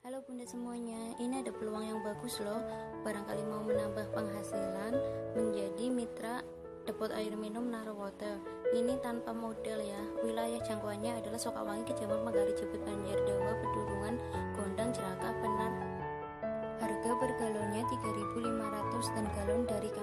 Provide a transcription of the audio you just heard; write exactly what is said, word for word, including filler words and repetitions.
Halo bunda semuanya, ini ada peluang yang bagus loh. Barangkali mau menambah penghasilan menjadi mitra depot air minum Naro Water. Ini tanpa modal ya. Wilayah jangkauannya adalah Sokawangi, Kecamatan Manggali, Jeput, Banjar, Dawa, Pedurungan, Gondang, Jeraka, Penar. Harga per galonnya tiga ribu lima ratus dan galon dari